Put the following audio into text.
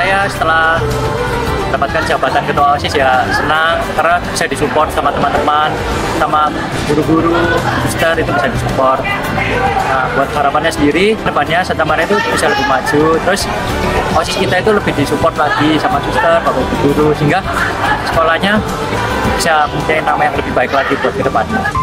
saya setelah mendapatkan jabatan ketua OSIS ya senang karena bisa disupport sama teman-teman, sama guru-guru, suster itu bisa disupport. Nah, buat harapannya sendiri, depannya Santamara itu bisa lebih maju, terus OSIS kita itu lebih disupport lagi sama suster, bapak guru, sehingga sekolahnya bisa mempunyai nama yang lebih baik lagi buat ke depannya.